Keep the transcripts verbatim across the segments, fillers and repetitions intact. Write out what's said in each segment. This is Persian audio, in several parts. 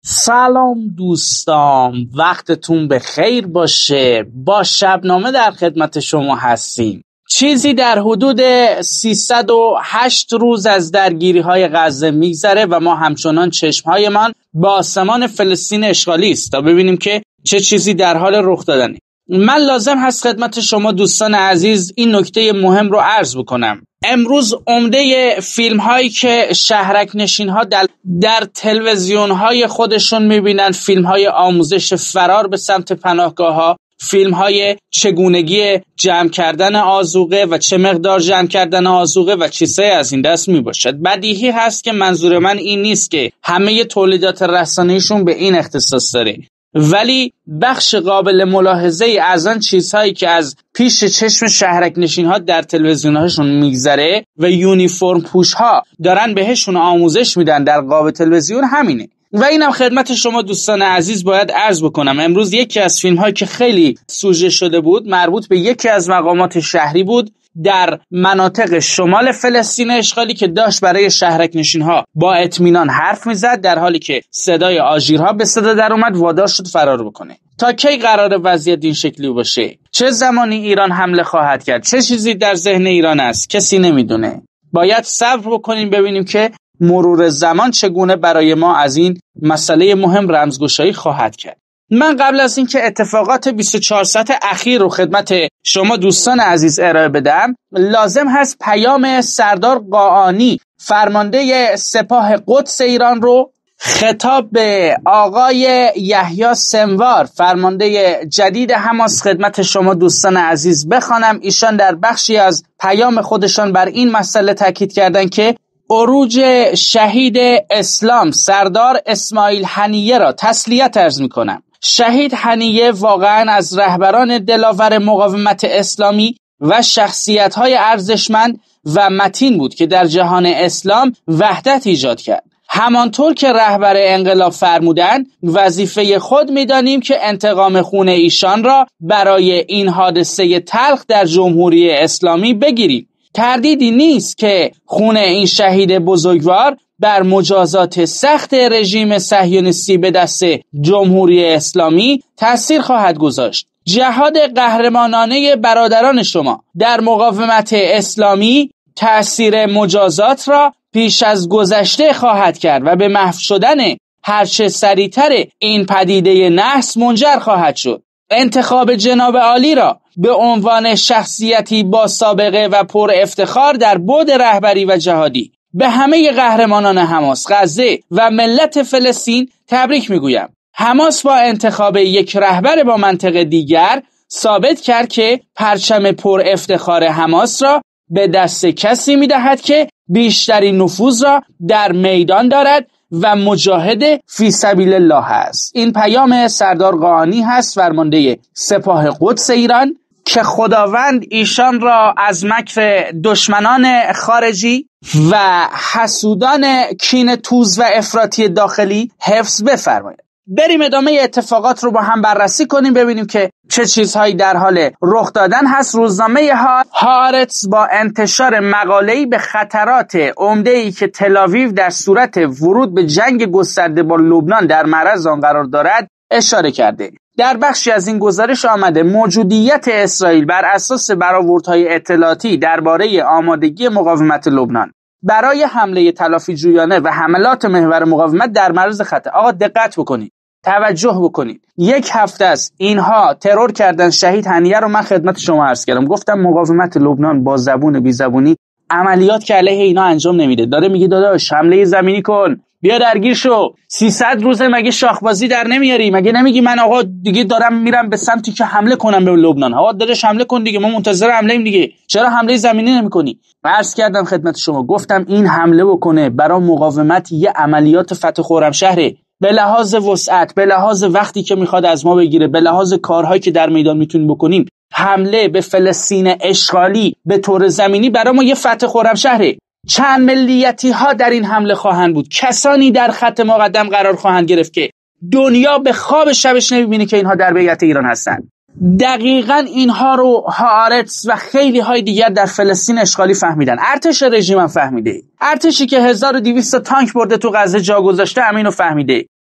سلام دوستان، وقتتون به خیر باشه. با شبنامه در خدمت شما هستیم. چیزی در حدود سیصد و هشت روز از درگیری های غزه میگذره و ما همچنان چشمهایمان با آسمان فلسطین اشغالی است تا ببینیم که چه چیزی در حال رخ دادنه. من لازم هست خدمت شما دوستان عزیز این نکته مهم رو عرض بکنم. امروز عمده فیلم هایی که شهرک نشین ها در, در تلویزیون های خودشون میبینن، فیلم های آموزش فرار به سمت پناهگاه ها، فیلم های چگونگی جمع کردن آذوقه و چه مقدار جمع کردن آذوقه و چیزهای از این دست می باشد. بدیهی هست که منظور من این نیست که همه تولیدات رسانه‌ایشون به این اختصاص داره، ولی بخش قابل ملاحظه ای از آن چیزهایی که از پیش چشم شهرک نشین ها در تلویزیون هاشون میگذره و یونیفرم پوش ها دارن بهشون آموزش میدن در قاب تلویزیون همینه. و اینم خدمت شما دوستان عزیز باید عرض بکنم. امروز یکی از فیلم هایی که خیلی سوژه شده بود مربوط به یکی از مقامات شهری بود در مناطق شمال فلسطین اشغالی که داشت برای شهرک نشین ها با اطمینان حرف میزد، در حالی که صدای آژیرها به صدا در اومد، وادار شد فرار بکنه. تا کی قرار وضعیت این شکلی باشه؟ چه زمانی ایران حمله خواهد کرد؟ چه چیزی در ذهن ایران است؟ کسی نمیدونه. باید صبر بکنیم ببینیم که مرور زمان چگونه برای ما از این مسئله مهم رمزگشایی خواهد کرد. من قبل از اینکه اتفاقات بیست و چهار ساعت اخیر رو خدمت شما دوستان عزیز ارائه بدم، لازم هست پیام سردار قاآنی فرمانده سپاه قدس ایران رو خطاب به آقای یحیی سنوار فرمانده جدید حماس خدمت شما دوستان عزیز بخوانم. ایشان در بخشی از پیام خودشان بر این مسئله تاکید کردند که عروج شهید اسلام سردار اسماعیل حنیه را تسلیت عرض می‌کنم. شهید حنیه واقعا از رهبران دلاور مقاومت اسلامی و شخصیت‌های ارزشمند و متین بود که در جهان اسلام وحدت ایجاد کرد. همانطور که رهبر انقلاب فرمودند وظیفه خود می‌دانیم که انتقام خون ایشان را برای این حادثه تلخ در جمهوری اسلامی بگیریم. تردیدی نیست که خون این شهید بزرگوار بر مجازات سخت رژیم صهیونیستی به دست جمهوری اسلامی تأثیر خواهد گذاشت. جهاد قهرمانانه برادران شما در مقاومت اسلامی تأثیر مجازات را پیش از گذشته خواهد کرد و به محو شدن هرچه سریعتر این پدیده نحس منجر خواهد شد. انتخاب جناب عالی را به عنوان شخصیتی با سابقه و پر افتخار در بعد رهبری و جهادی به همه قهرمانان حماس، غزه و ملت فلسطین تبریک میگویم. حماس با انتخاب یک رهبر با منطق دیگر ثابت کرد که پرچم پر افتخار حماس را به دست کسی میدهد که بیشترین نفوذ را در میدان دارد و مجاهد فی سبیل الله است. این پیام سردار قاآنی هست فرمانده سپاه قدس ایران که خداوند ایشان را از مکر دشمنان خارجی و حسودان کین توز و افراطی داخلی حفظ بفرماید. بریم ادامه اتفاقات رو با هم بررسی کنیم ببینیم که چه چیزهایی در حال رخ دادن هست. روزنامه هارتس با انتشار مقاله‌ای به خطرات عمده‌ای که تل‌آویو در صورت ورود به جنگ گسترده با لبنان در معرض آن قرار دارد اشاره کرده. در بخشی از این گزارش آمده موجودیت اسرائیل بر اساس برآوردهای اطلاعاتی درباره آمادگی مقاومت لبنان برای حمله تلافی جویانه و حملات محور مقاومت در معرض خطر. آقا دقت بکنید، توجه بکنید. یک هفته است اینها ترور کردن شهید حنیه رو. من خدمت شما عرض کردم، گفتم مقاومت لبنان با زبون بی زبونی عملیات که علیه اینا انجام نمیده. داره میگه داداش حمله زمینی کن، بیا درگیر شو. سیصد روزه مگه شاخبازی در نمیاری؟ مگه نمیگی من آقا دیگه دارم میرم به سمتی که حمله کنم به لبنان؟ آقا داداش حمله کن دیگه، ما منتظر حمله ایم دیگه. چرا حمله زمینی نمیکنی؟ عرض کردم خدمت شما، گفتم این حمله بکنه برای مقاومت یه عملیات فتح خرمشهره. به لحاظ وسعت، به لحاظ وقتی که میخواد از ما بگیره، به لحاظ کارهایی که در میدان میتونیم بکنیم، حمله به فلسطین اشغالی به طور زمینی برای ما یه فتح خرمشهره. چند ملیتی ها در این حمله خواهند بود، کسانی در خط مقدم قرار خواهند گرفت که دنیا به خواب شبش نمیبینه که اینها در بیعت ایران هستند. دقیقاً اینها رو هارتس و خیلی های دیگر در فلسطین اشغالی فهمیدن. ارتش رژیم هم فهمیده. ارتشی که هزار و دویست تانک برده تو غزه جا گذاشته همینو فهمیده.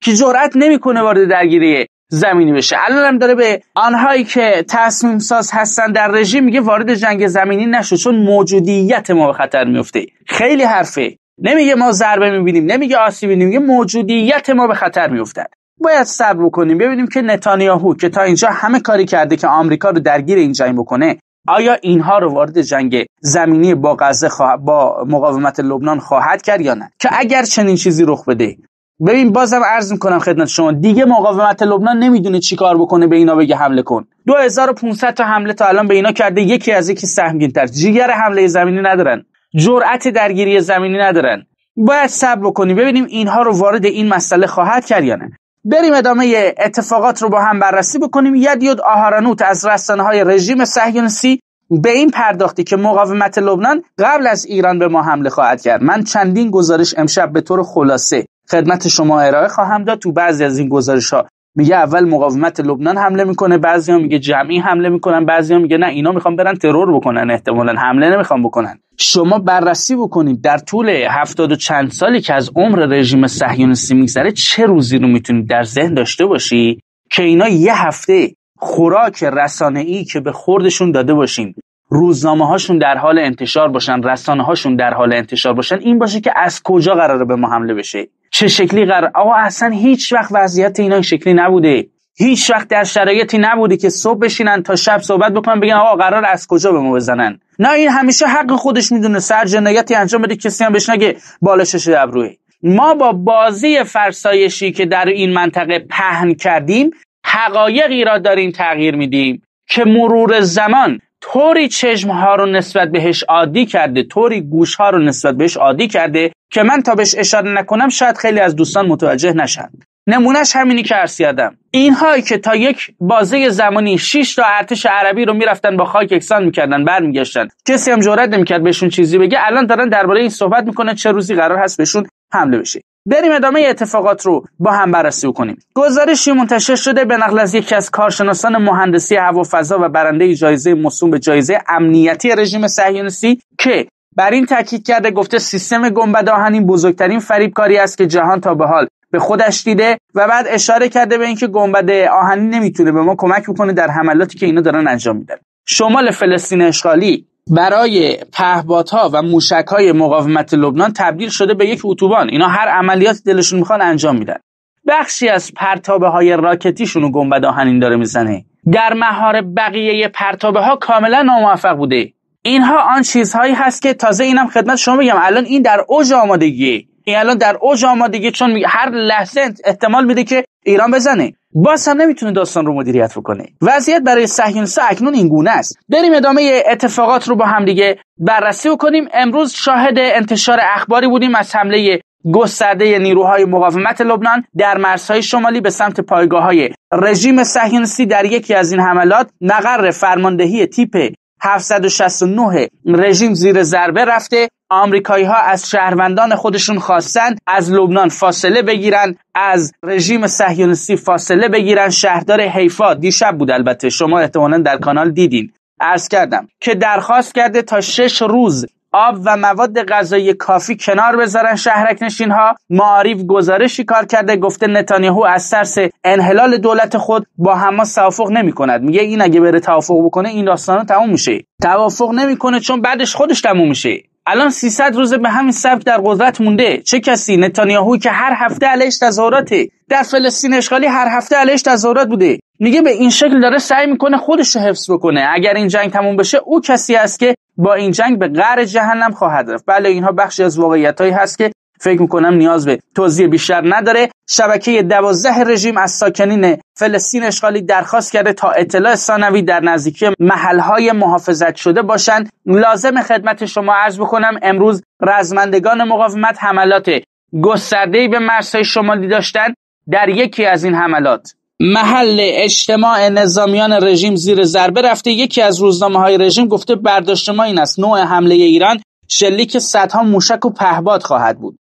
که جرئت نمیکنه وارد درگیری زمینی بشه. الان هم داره به آنهایی که تصمیم ساز هستن در رژیم میگه وارد جنگ زمینی نشو چون موجودیت ما به خطر میفته. خیلی حرفه. نمیگه ما ضربه میبینیم، نمیگه آسیب میبینیم، میگه موجودیت ما به خطر میفته. باید صبر بکنیم ببینیم که نتانیاهو که تا اینجا همه کاری کرده که آمریکا رو درگیر این جنگ بکنه، آیا اینها رو وارد جنگ زمینی با غزه خوا... با مقاومت لبنان خواهد کرد یا نه. که اگر چنین چیزی رخ بده، ببین بازم عرض میکنم خدمت شما، دیگه مقاومت لبنان نمیدونه چی کار بکنه به اینا بگه حمله کن. دو هزار و پانصد تا حمله تا الان به اینا کرده، یکی از یکی سهمگین‌تر. جیگر حمله زمینی ندارن، جرأت درگیری زمینی ندارن. باید صبر بکنیم ببینیم اینها رو وارد این مسئله خواهد کرد یا نه. بریم ادامه اتفاقات رو با هم بررسی بکنیم. یدیود آهارانوت از رسانه‌های رژیم صهیونیستی به این پرداختی که مقاومت لبنان قبل از ایران به ما حمله خواهد کرد. من چندین گزارش امشب به طور خلاصه خدمت شما ارائه خواهم داد. تو بعضی از این گزارش‌ها میگه اول مقاومت لبنان حمله میکنه، بعضی‌ها میگه جمعی حمله میکنن، بعضی‌ها میگه نه اینا میخوان برن ترور بکنن، احتمالاً حمله نمیخوان بکنن. شما بررسی بکنید در طول هفتاد و چند سالی که از عمر رژیم صهیونیستی میگذره چه روزی رو میتونید در ذهن داشته باشی که اینا یه هفته خوراک رسانه‌ای که به خوردشون داده باشین، روزنامه‌هاشون در حال انتشار باشن، رسانه‌هاشون در حال انتشار باشن، این باشه که از کجا قراره به ما حمله بشه، چه شکلی قرار. آقا اصلا هیچ وقت وضعیت اینا این شکلی نبوده. هیچ وقت در شرایطی نبوده که صبح بشینن تا شب صحبت بکنن بگن آقا قرار از کجا به ما بزنن. نه، این همیشه حق خودش میدونه، سر جنایتی انجام بده کسی هم بهش نگه بالا شش ابروه. ما با بازی فرسایشی که در این منطقه پهن کردیم حقایقی را داریم تغییر میدیم که مرور زمان طوری چشمها رو نسبت بهش عادی کرده، طوری گوشها رو نسبت بهش عادی کرده که من تا بهش اشاره نکنم شاید خیلی از دوستان متوجه نشن. نمونهش همینی که عرض کردم. اینهایی که تا یک بازه زمانی شش تا ارتش عربی رو میرفتن با خاک یکسان میکردن برمیگشتن، کسی هم جرئت نمیکرد بهشون چیزی بگه، الان دارن درباره این صحبت میکنن چه روزی قرار هست بهشون حمله بشه. بریم ادامه اتفاقات رو با هم بررسی کنیم. گزارشی منتشر شده به نقل از یکی از کارشناسان مهندسی هوافضا و برنده جایزه موسوم به جایزه امنیتی رژیم صهیونیستی که بر این تاکید کرده، گفته سیستم گنبد آهنین بزرگترین فریبکاری است که جهان تا به حال به خودش دیده و بعد اشاره کرده به اینکه گنبد آهنین نمیتونه به ما کمک بکنه در حملاتی که اینا دارن انجام میدن. شمال فلسطین اشغالی برای پهپادها و موشک‌های مقاومت لبنان تبدیل شده به یک اتوبان. اینا هر عملیاتی دلشون میخوان انجام میدن. بخشی از پرتابه‌های راکتیشون رو گنبد آهنین داره میزنه. در مهار بقیه پرتابه‌ها کاملا ناموفق بوده. اینها آن چیزهایی هست که تازه اینم خدمت شما بگم الان این در اوج آمادگیه. این الان در اوج آمادگی، چون هر لحظه احتمال میده که ایران بزنه، باز هم نمیتونه داستان رو مدیریت بکنه. وضعیت برای صهیونیست‌ها اکنون این گونه است. بریم ادامه اتفاقات رو با هم دیگه بررسی بکنیم. امروز شاهد انتشار اخباری بودیم از حمله گسترده نیروهای مقاومت لبنان در مرزهای شمالی به سمت پایگاه‌های رژیم صهیونیستی. در یکی از این حملات مقر فرماندهی تیپ هفتصد و شصت و نه رژیم زیر ضربه رفته. آمریکایی‌ها از شهروندان خودشون خواستن از لبنان فاصله بگیرن، از رژیم صهیونیستی فاصله بگیرن. شهردار حیفا دیشب بود، البته شما احتمالاً در کانال دیدین، عرض کردم که درخواست کرده تا شش روز آب و مواد غذایی کافی کنار بذارن شهرک نشین‌ها. معارف گزارشی کار کرده، گفته نتانیاهو از ترس انحلال دولت خود با حماس توافق نمی‌کند. میگه این اگه بره توافق بکنه این داستانا تموم میشه. توافق نمی‌کنه چون بعدش خودش تموم میشه. الان سیصد روز به همین سبک در قدرت مونده. چه کسی؟ نتانیاهو که هر هفته علیش تظاهراته. در فلسطین اشغالی هر هفته علیش تظاهرات بوده. میگه به این شکل داره سعی میکنه خودش رو حفظ بکنه. اگر این جنگ تموم بشه او کسی است که با این جنگ به قعر جهنم خواهد رفت. بله اینها بخشی از واقعیتایی هست که فکر میکنم نیاز به توضیح بیشتر نداره. شبکه دوازده رژیم از ساکنین فلسطین اشغالی درخواست کرده تا اطلاع ثانوی در نزدیکی محلهای محافظت شده باشند. لازم خدمت شما عرض بکنم امروز رزمندگان مقاومت حملات گسترده‌ای به مرزهای شمالی داشتند. در یکی از این حملات محل اجتماع نظامیان رژیم زیر ضربه رفته. یکی از روزنامه‌های رژیم گفته برداشت ما این است نوع حمله ایران شلیک صدها موشک و پهپاد خواهد بود.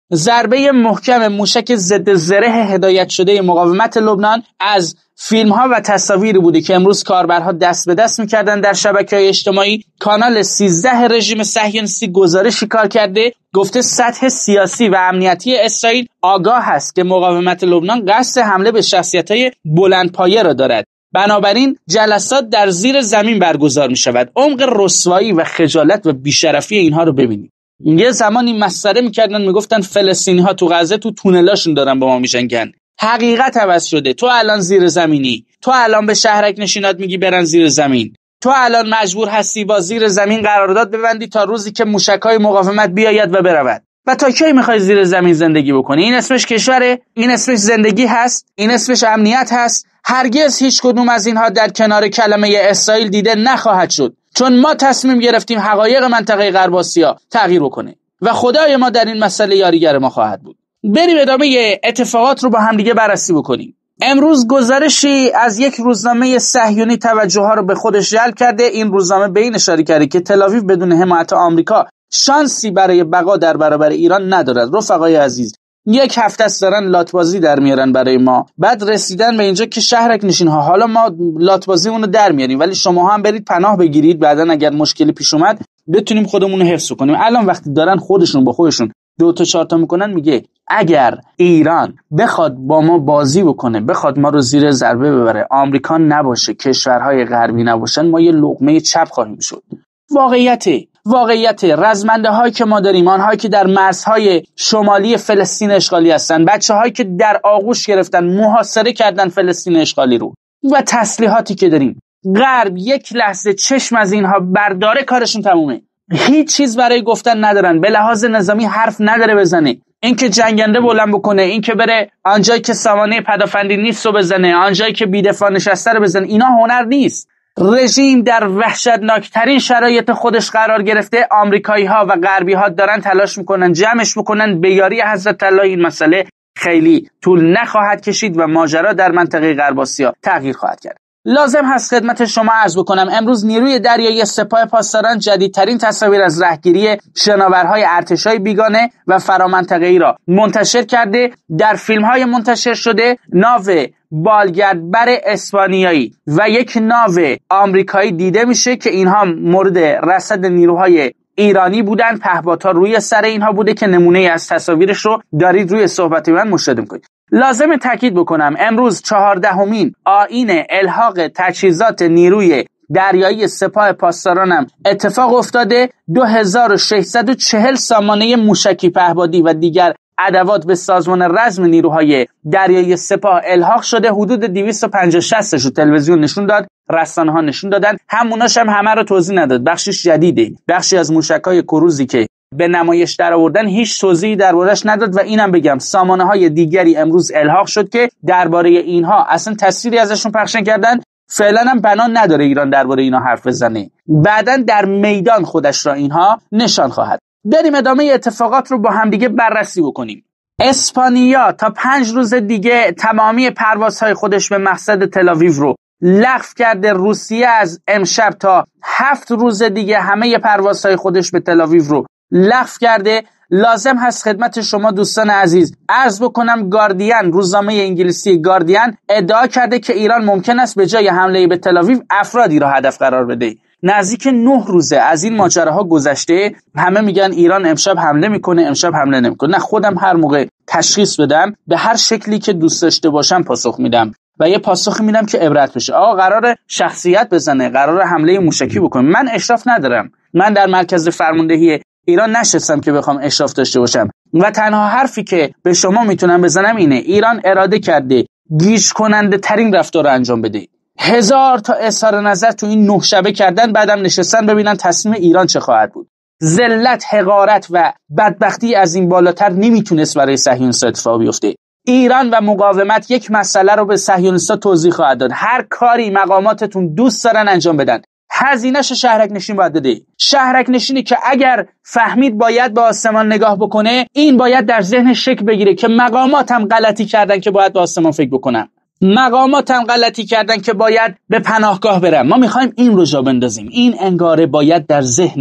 ضربه محکم موشک ضد زره هدایت شده مقاومت لبنان از فیلم ها و تصاویری بوده که امروز کاربرها دست به دست میکردن در شبکه‌های اجتماعی. کانال سیزده رژیم صهیونیستی گزارشی کار کرده، گفته سطح سیاسی و امنیتی اسرائیل آگاه است که مقاومت لبنان قصد حمله به شخصیت‌های بلندپایه را دارد. بنابراین جلسات در زیر زمین برگزار می شود. عمق رسوایی و خجالت و بیشرفی اینها رو ببینید. یه زمانی مسخره میکردن، میگفتن فلسطینی ها تو غزه تو تونلاشون دارن با ما میجنگن. حقیقت عوض شده. تو الان زیر زمینی، تو الان به شهرک نشینات میگی برن زیر زمین، تو الان مجبور هستی با زیر زمین قرارداد ببندی تا روزی که موشک‌های مقاومت بیاید و برود. و تا کی میخوای زیر زمین زندگی بکنی؟ این اسمش کشوره؟ این اسمش زندگی هست؟ این اسمش امنیت هست؟ هرگز هیچ کدوم از اینها در کنار کلمه اسرائیل دیده نخواهد شد، چون ما تصمیم گرفتیم حقایق منطقه غرب آسیا تغییر بکنه و خدای ما در این مسئله یاریگر ما خواهد بود. بریم ادامه اتفاقات رو با هم دیگه بررسی بکنیم. امروز گزارشی از یک روزنامه صهیونی توجه ها رو به خودش جلب کرده. این روزنامه به این اشاره کرده که تل‌آویو بدون حمایت آمریکا شانسی برای بقا در برابر ایران ندارد. رفقای عزیز، یک هفته است دارن لاتبازی در میارن برای ما، بعد رسیدن به اینجا که شهرک نشین ها حالا ما لاتبازیمون رو در میاریم، ولی شما هم برید پناه بگیرید، بعدن اگر مشکلی پیش اومد بتونیم خودمون رو حفظ کنیم. الان وقتی دارن خودشون با خودشون دو تا چهار تا میکنن، میگه اگر ایران بخواد با ما بازی بکنه، بخواد ما رو زیر ضربه ببره، آمریکا نباشه، کشورهای غربی نباشن، ما یه لقمه چپ خواهیم شد. واقعیته واقعیت رزمنده هایی که ما داریم، آنهایی که در مرزهای شمالی فلسطین اشغالی هستن، بچه هایی که در آغوش گرفتن، محاصره کردن فلسطین اشغالی رو، و تسلیحاتی که داریم، غرب یک لحظه چشم از اینها برداره کارشون تمومه. هیچ چیز برای گفتن ندارن، به لحاظ نظامی حرف نداره بزنه. این که جنگنده بلند بکنه، این که بره آنجایی که سوانه پدافندی نیست رو بزنه، آنجایی که بی‌دفاع نشسته رو بزنه، اینا هنر نیست. رژیم در وحشتناکترین شرایط خودش قرار گرفته. آمریکایی ها و غربی ها دارن تلاش میکنن جمعش بکنن. به یاری حضرت الله این مسئله خیلی طول نخواهد کشید و ماجرا در منطقه غرب آسیا تغییر خواهد کرد. لازم هست خدمت شما عرض بکنم امروز نیروی دریایی سپاه پاسداران جدیدترین تصاویر از رهگیری شناورهای ارتشای بیگانه و فرامنطقه‌ای را منتشر کرده. در فیلم‌های منتشر شده ناو بالگردبر اسپانیایی و یک ناو آمریکایی دیده میشه که اینها مورد رصد نیروهای ایرانی بودن. پهپادها روی سر اینها بوده که نمونه از تصاویرش رو دارید روی صحبت من مشاهده می‌کنید. لازم تاکید بکنم امروز چهاردهمین آیین الحاق تجهیزات نیروی دریایی سپاه پاسدارانم اتفاق افتاده. دو هزار و ششصد و چهل سامانه موشکی پهپادی و دیگر ادوات به سازمان رزم نیروهای دریایی سپاه الحاق شده. حدود دویست و پنجاه شصت رو تلویزیون نشون داد، رسانه ها نشون دادن، هموناش هم همه رو توضیح نداد. بخشش جدیده، بخشی از موشک‌های کروزی که به نمایش در آوردن هیچ توضیحی دربارش نداد. و اینم بگم سامانه های دیگری امروز الحاق شد که درباره اینها اصلا تصویری ازشون پخش کردن. فعلا هم بنا نداره ایران درباره اینها حرف بزنه، بعداً در میدان خودش را اینها نشان خواهد. بریم ادامه اتفاقات رو با هم دیگه بررسی بکنیم. اسپانیا تا پنج روز دیگه تمامی پروازهای خودش به مقصد تل‌آویو رو لغو کرده. روسیه از امشب تا هفت روز دیگه همه پروازهای خودش به تل‌آویو رو لغو کرده. لازم هست خدمت شما دوستان عزیز عرض بکنم گاردین، روزنامه انگلیسی گاردین ادعا کرده که ایران ممکن است به جای حمله به تل‌آویو افرادی را هدف قرار بده. نزدیک نه روزه از این ماجراها گذشته، همه میگن ایران امشب حمله میکنه، امشب حمله نمیکنه. نه، خودم هر موقع تشخیص بدم به هر شکلی که دوست داشته باشم پاسخ میدم و یه پاسخ میدم که عبرت بشه. آقا قراره شخصیت بزنه، قراره حمله موشکی بکنه، من اشراف ندارم. من در مرکز فرماندهی ایران نشستم که بخوام اشراف داشته باشم و تنها حرفی که به شما میتونم بزنم اینه ایران اراده کرده گیج کننده ترین رفتار رو انجام بده. هزار تا اظهار نظر تو این نه شبه کردن، بعدم نشستن ببینن تصمیم ایران چه خواهد بود. ذلت، حقارت و بدبختی از این بالاتر نمیتونست برای صهیونیست‌ها اتفاق بیفته. ایران و مقاومت یک مسئله رو به صهیونیست‌ها توضیح خواهد داد. هر کاری مقاماتتون دوست دارن انجام بدن، هزینه‌ش شهرک نشین باید بده. شهرک نشینی که اگر فهمید باید به آسمان نگاه بکنه، این باید در ذهن شکل بگیره که مقامات هم غلطی کردن که باید به آسمان فکر بکنن. مقامات هم غلطی کردن که باید به پناهگاه برن. ما میخوایم این رو جا بندازیم. این انگاره باید در ذهن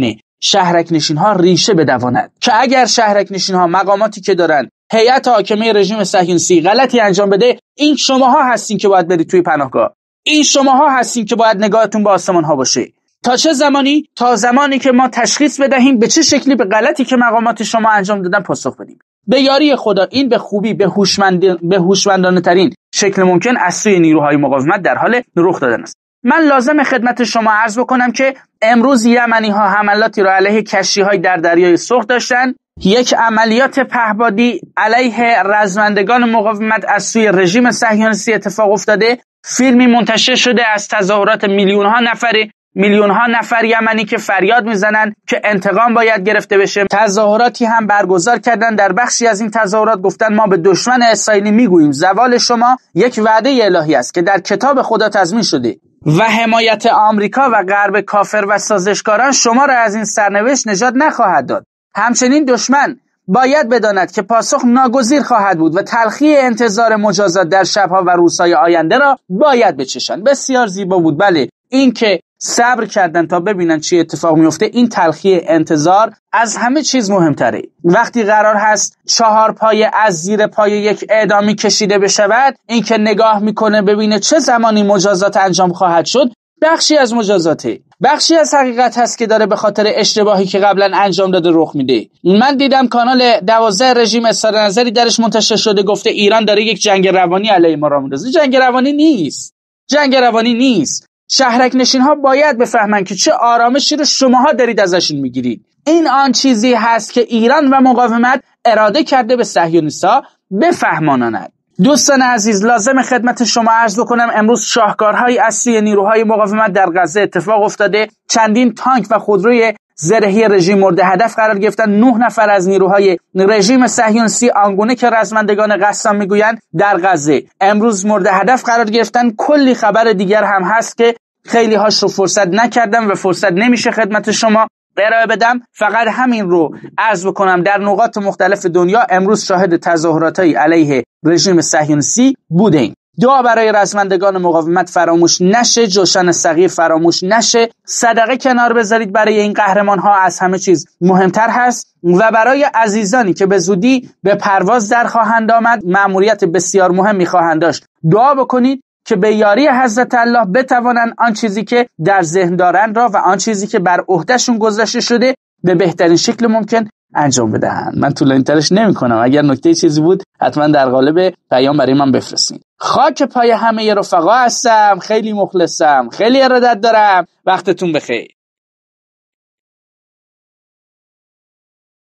شهرک نشین ها ریشه بدواند که اگر شهرک نشین ها مقاماتی که دارن هیئت حاکمه رژیم صهیونیستی غلطی انجام بده، این شماها هستین که باید برید توی پناهگاه، این شماها هستین که باید نگاهتون به آسمان ها باشه. تا چه زمانی؟ تا زمانی که ما تشخیص بدهیم به چه شکلی به غلطی که مقامات شما انجام دادن پاسخ بدیم. به یاری خدا این به خوبی به هوشمند به هوشمندانه ترین شکل ممکن از سوی نیروهای مقاومت در حال رخ دادن است. من لازم خدمت شما عرض بکنم که امروز یمنی ها حملاتی را علیه کشتی های در دریای سرخ داشتن. یک عملیات پهپادی علیه رزمندگان مقاومت از سوی رژیم صهیونیستی اتفاق افتاده. فیلمی منتشر شده از تظاهرات میلیون ها نفری میلیون ها نفر یمنی که فریاد میزنن که انتقام باید گرفته بشه. تظاهراتی هم برگزار کردن. در بخشی از این تظاهرات گفتن ما به دشمن اسرائیلی میگوییم زوال شما یک وعده الهی است که در کتاب خدا تضمین شده و حمایت آمریکا و غرب کافر و سازشکاران شما را از این سرنوشت نجات نخواهد داد. همچنین دشمن باید بداند که پاسخ ناگزیر خواهد بود و تلخی انتظار مجازات در شبها و روزهای آینده را باید بچشن. بسیار زیبا بود. بله، این که صبر کردن تا ببینن چی اتفاق میفته، این تلخی انتظار از همه چیز مهمتره. وقتی قرار هست چهار پایه از زیر پایه یک اعدامی کشیده بشود، این که نگاه میکنه ببینه چه زمانی مجازات انجام خواهد شد، بخشی از مجازاته، بخشی از حقیقت هست که داره به خاطر اشتباهی که قبلا انجام داده رخ میده. من دیدم کانال دوازده رژیم اظهار نظری درش منتشر شده گفته ایران داره یک جنگ روانی علیه ما را میندازه. جنگ روانی نیست، جنگ روانی نیست. شهرک نشین ها باید بفهمن که چه آرامشی رو شماها دارید ازشون میگیرید. این آن چیزی هست که ایران و مقاومت اراده کرده به صهیونیست‌ها بفهمانند. دوستان عزیز، لازم خدمت شما عرض بکنم امروز شاهکارهای از سوی نیروهای مقاومت در غزه اتفاق افتاده. چندین تانک و خودروی زرهی رژیم مورد هدف قرار گرفتن. نه نفر از نیروهای رژیم صهیونیستی آنگونه که رزمندگان قسام میگویند در غزه امروز مورد هدف قرار گرفتن. کلی خبر دیگر هم هست که خیلی هاش رو فرصت نکردم و فرصت نمیشه خدمت شما ارائه بدم. فقط همین رو عرض بکنم در نقاط مختلف دنیا امروز شاهد تظاهرات‌های علیه رژیم صهیونیستی بودیم. دعا برای رزمندگان مقاومت فراموش نشه، جوشن صغیر فراموش نشه، صدقه کنار بذارید برای این قهرمان ها از همه چیز مهمتر هست. و برای عزیزانی که به زودی به پرواز در خواهند آمد، مأموریت بسیار مهمی خواهند داشت، دعا بکنید که به یاری حضرت الله بتوانند آن چیزی که در ذهن دارند را و آن چیزی که بر عهدهشون گذاشته شده به بهترین شکل ممکن انجام بدهن. من طولانی ترش نمی کنم. اگر نکته چیزی بود حتما در قالب پیام برای من بفرستین. خاک پای همه رفقا هستم. خیلی مخلصم. خیلی ارادت دارم. وقتتون بخیر.